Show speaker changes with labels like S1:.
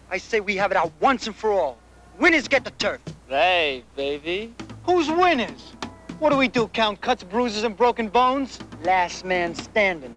S1: I say we have it out once and for all. Winners get the turf.
S2: Hey, baby.
S3: Who's winners? What do we do, count cuts, bruises, and broken bones?
S1: Last man standing.